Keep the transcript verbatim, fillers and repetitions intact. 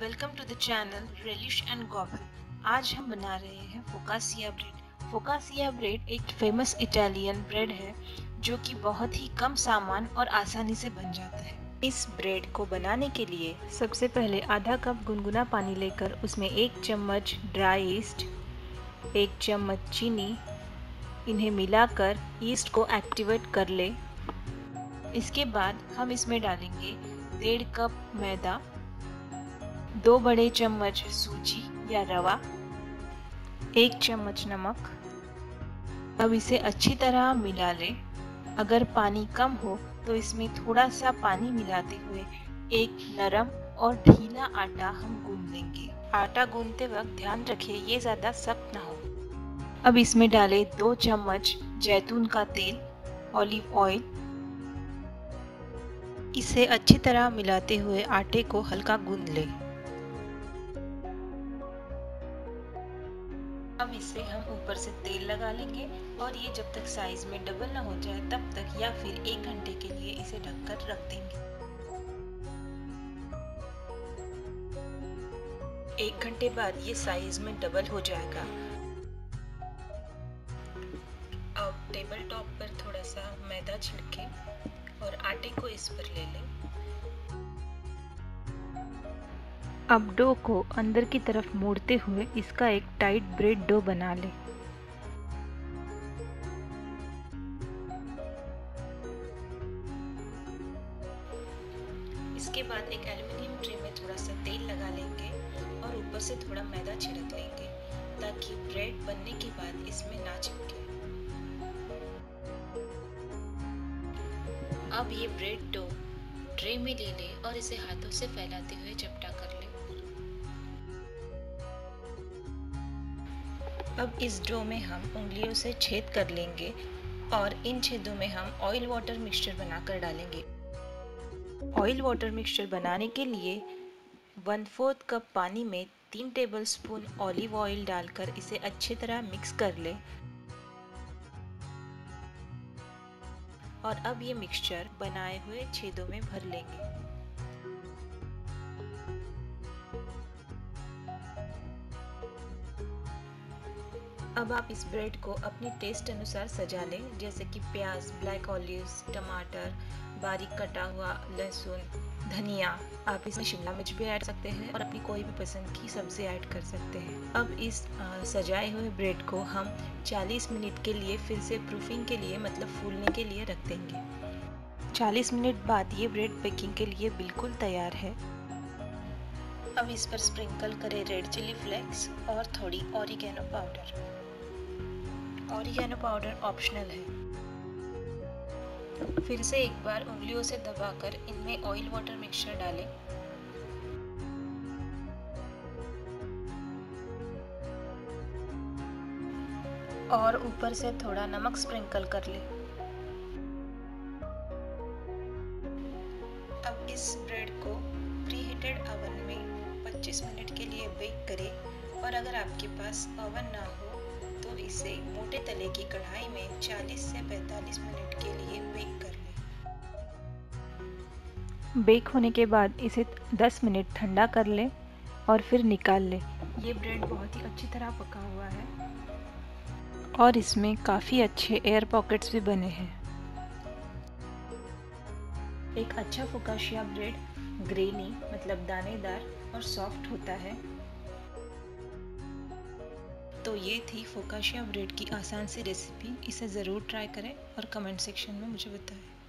Welcome to the channel Relish and Gobble. आज हम बना रहे हैं फोकासिया ब्रेड। फोकासिया ब्रेड एक फेमस इटालियन ब्रेड है जो कि बहुत ही कम सामान और आसानी से बन जाता है। इस ब्रेड को बनाने के लिए सबसे पहले आधा कप गुनगुना पानी लेकर उसमें एक चम्मच ड्राई ईस्ट, एक चम्मच चीनी, इन्हें मिलाकर ईस्ट को एक्टिवेट कर ले। इसके बाद हम इसमें डालेंगे डेढ़ कप मैदा, दो बड़े चम्मच सूजी या रवा, एक चम्मच नमक। अब इसे अच्छी तरह मिला लें। अगर पानी कम हो तो इसमें थोड़ा सा पानी मिलाते हुए एक नरम और ढीला आटा हम गूंद लेंगे। आटा गूंदते वक्त ध्यान रखें ये ज़्यादा सख्त ना हो। अब इसमें डालें दो चम्मच जैतून का तेल, ऑलिव ऑयल। इसे अच्छी तरह मिलाते हुए आटे को हल्का गूंद लें। अब इसे हम ऊपर से तेल लगा लेंगे और ये जब तक साइज में डबल ना हो जाए तब तक या फिर एक घंटे के लिए इसे ढककर रख देंगे। एक घंटे बाद ये साइज में डबल हो जाएगा। अब टेबल टॉप पर थोड़ा सा मैदा छिड़के और आटे को इस पर ले लें। अब डो को अंदर की तरफ मोड़ते हुए इसका एक टाइट ब्रेड डो बना लें। इसके बाद एक एल्युमिनियम ट्रे में थोड़ा सा तेल लगा लेंगे और ऊपर से थोड़ा मैदा छिड़क लेंगे ताकि ब्रेड बनने के बाद इसमें ना चिपके। अब ये ब्रेड डो ट्रे में ले लें और इसे हाथों से फैलाते हुए चपटा कर लें। अब इस डो में हम उंगलियों से छेद कर लेंगे और इन छेदों में हम ऑयल वाटर मिक्सचर बनाकर डालेंगे। ऑयल वाटर मिक्सचर बनाने के लिए वन फोर्थ कप पानी में तीन टेबलस्पून ऑलिव ऑयल डालकर इसे अच्छी तरह मिक्स कर लें। और अब ये मिक्सचर बनाए हुए छेदों में भर लेंगे। अब आप इस ब्रेड को अपने टेस्ट अनुसार सजा लें, जैसे कि प्याज, ब्लैक ऑलिव्स, टमाटर, बारीक कटा हुआ लहसुन, धनिया। आप इसमें शिमला मिर्च भी ऐड सकते हैं और अपनी कोई भी पसंद की सब्जी ऐड कर सकते हैं। अब इस आ, सजाए हुए ब्रेड को हम चालीस मिनट के लिए फिर से प्रूफिंग के लिए मतलब फूलने के लिए रख देंगे। चालीस मिनट बाद ये ब्रेड बेकिंग के लिए बिल्कुल तैयार है। अब इस पर स्प्रिंकल करें रेड चिली फ्लेक्स और थोड़ी oregano powder. Oregano powder optional है। फिर से एक बार उंगलियों से दबाकर इनमें ऑयल वाटर मिक्सचर डालें। और ऊपर से थोड़ा नमक स्प्रिंकल कर लें। अब इस ब्रेड को प्रीहीटेड ओवन में पच्चीस मिनट के लिए बेक करें और अगर आपके पास ओवन ना हो तो इसे मोटे तले की कढ़ाई में चालीस से पैंतालीस मिनट के लिए बेक कर लें। बेक होने के बाद इसे दस मिनट ठंडा कर लें और फिर निकाल लें। ये ब्रेड बहुत ही अच्छी तरह पका हुआ है और इसमें काफ़ी अच्छे एयर पॉकेट्स भी बने हैं। एक अच्छा फोकासिया ब्रेड ग्रेनी मतलब दानेदार और सॉफ्ट होता है। तो ये थी फोकासिया ब्रेड की आसान सी रेसिपी। इसे ज़रूर ट्राई करें और कमेंट सेक्शन में मुझे बताएं।